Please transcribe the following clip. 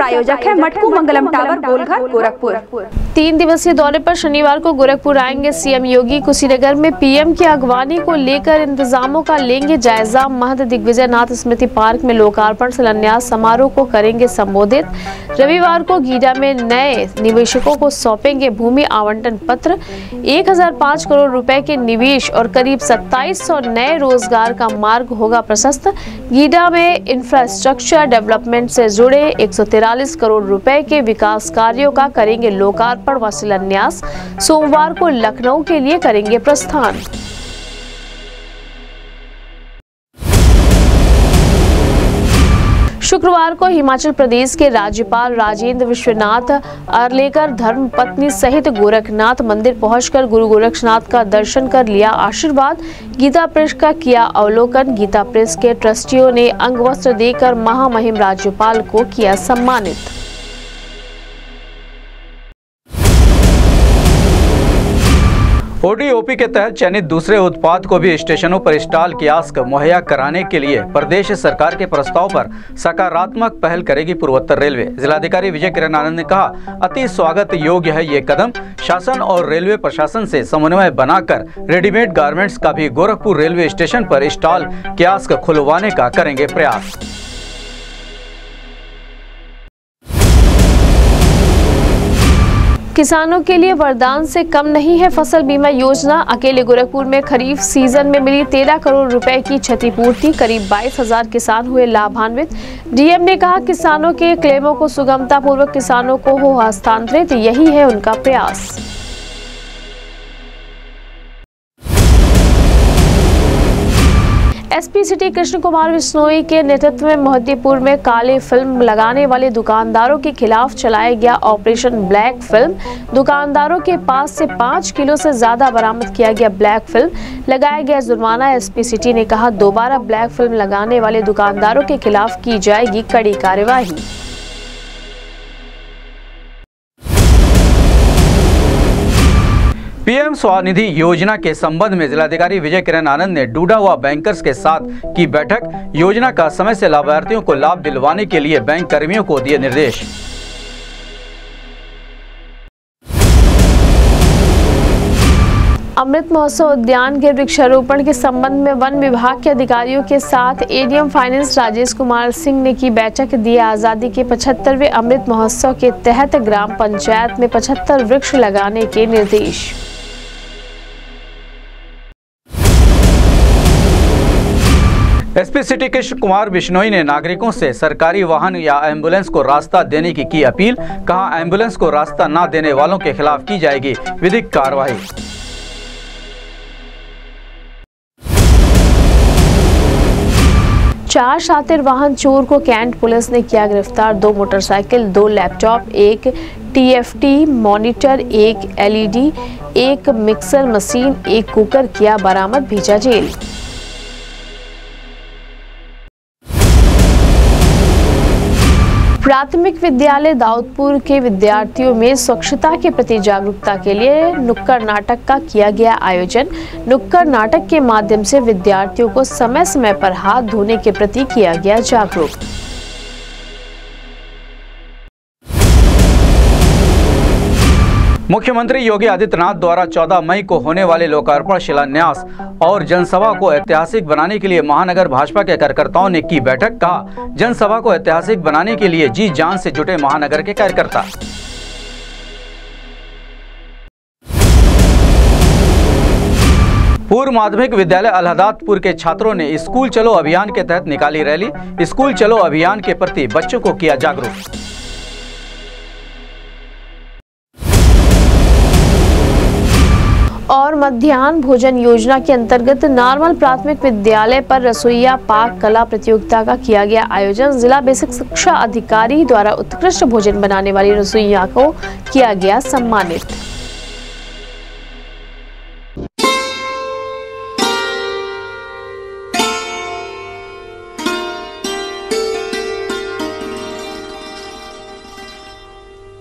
प्रायोजक है मटकू मंगलम टावर, गोलघर, गोरखपुर। 3 दिवसीय दौरे पर शनिवार को गोरखपुर आएंगे सीएम योगी। कुशीनगर में पीएम की अगवानी को लेकर इंतजामों का लेंगे जायजा। महंत दिग्विजय नाथ स्मृति पार्क में लोकार्पण शिलान्यास समारोह को करेंगे संबोधित। रविवार को गीडा में नए निवेशकों को सौंपेंगे भूमि आवंटन पत्र। 1005 करोड़ रुपए के निवेश और करीब 2700 नए रोजगार का मार्ग होगा प्रशस्त। गीडा में इंफ्रास्ट्रक्चर डेवलपमेंट से जुड़े 143 करोड़ रुपए के विकास कार्यों का करेंगे लोकार्पण व शिलान्यास। सोमवार को लखनऊ के लिए करेंगे प्रस्थान। शुक्रवार को हिमाचल प्रदेश के राज्यपाल राजेंद्र विश्वनाथ अर्लेकर धर्मपत्नी सहित गोरखनाथ मंदिर पहुंचकर गुरु गोरक्षनाथ का दर्शन कर लिया आशीर्वाद। गीता प्रेस का किया अवलोकन। गीता प्रेस के ट्रस्टियों ने अंगवस्त्र देकर महामहिम राज्यपाल को किया सम्मानित। ओडीओपी के तहत चयनित दूसरे उत्पाद को भी स्टेशनों पर स्टॉल कियास्क मुहैया कराने के लिए प्रदेश सरकार के प्रस्ताव पर सकारात्मक पहल करेगी पूर्वोत्तर रेलवे। जिलाधिकारी विजय किरण आनंद ने कहा, अति स्वागत योग्य है ये कदम। शासन और रेलवे प्रशासन से समन्वय बनाकर रेडीमेड गारमेंट्स का भी गोरखपुर रेलवे स्टेशन पर स्टॉल कियास्क खुलवाने का करेंगे प्रयास। किसानों के लिए वरदान से कम नहीं है फसल बीमा योजना। अकेले गोरखपुर में खरीफ सीजन में मिली 13 करोड़ रुपए की क्षतिपूर्ति। करीब 22,000 किसान हुए लाभान्वित। डीएम ने कहा, किसानों के क्लेमों को सुगमता पूर्वक किसानों को हो हस्तांतरित, यही है उनका प्रयास। एसपी सिटी कृष्ण कुमार बिश्नोई के नेतृत्व में मोहद्दीपुर में काले फिल्म लगाने वाले दुकानदारों के खिलाफ चलाया गया ऑपरेशन ब्लैक फिल्म। दुकानदारों के पास से 5 किलो से ज्यादा बरामद किया गया ब्लैक फिल्म। लगाया गया जुर्माना। एसपी सिटी ने कहा, दोबारा ब्लैक फिल्म लगाने वाले दुकानदारों के खिलाफ की जाएगी कड़ी कार्यवाही। पीएम स्वनिधि योजना के संबंध में जिलाधिकारी विजय किरण आनंद ने डूडा व बैंकर्स के साथ की बैठक। योजना का समय से लाभार्थियों को लाभ दिलवाने के लिए बैंक कर्मियों को दिए निर्देश। अमृत महोत्सव उद्यान के वृक्षारोपण के संबंध में वन विभाग के अधिकारियों के साथ एडीएम फाइनेंस राजेश कुमार सिंह ने की बैठक। दिए आजादी के 75वें अमृत महोत्सव के तहत ग्राम पंचायत में 75 वृक्ष लगाने के निर्देश। एसपी सिटी कृष्ण कुमार बिश्नोई ने नागरिकों से सरकारी वाहन या एम्बुलेंस को रास्ता देने की अपील। कहा, एम्बुलेंस को रास्ता न देने वालों के खिलाफ की जाएगी विधिक कार्रवाई। चार शातिर वाहन चोर को कैंट पुलिस ने किया गिरफ्तार। 2 motorcycle, 2 laptop, 1 TFT monitor, 1 LED, 1 mixer machine, 1 cooker किया बरामद, भेजा जेल। प्राथमिक विद्यालय दाऊदपुर के विद्यार्थियों में स्वच्छता के प्रति जागरूकता के लिए नुक्कड़ नाटक का किया गया आयोजन। नुक्कड़ नाटक के माध्यम से विद्यार्थियों को समय समय पर हाथ धोने के प्रति किया गया जागरूक। मुख्यमंत्री योगी आदित्यनाथ द्वारा 14 मई को होने वाले लोकार्पण, शिलान्यास और जनसभा को ऐतिहासिक बनाने के लिए महानगर भाजपा के कार्यकर्ताओं ने की बैठक। कहा, जनसभा को ऐतिहासिक बनाने के लिए जी जान से जुटे महानगर के कार्यकर्ता। पूर्व माध्यमिक विद्यालय अलहदादपुर के छात्रों ने स्कूल चलो अभियान के तहत निकाली रैली। स्कूल चलो अभियान के प्रति बच्चों को किया जागरूक। और मध्याह्न भोजन योजना के अंतर्गत नार्मल प्राथमिक विद्यालय पर रसोइया पाक कला प्रतियोगिता का किया गया आयोजन। जिला बेसिक शिक्षा अधिकारी द्वारा उत्कृष्ट भोजन बनाने वाली रसोइया को किया गया सम्मानित।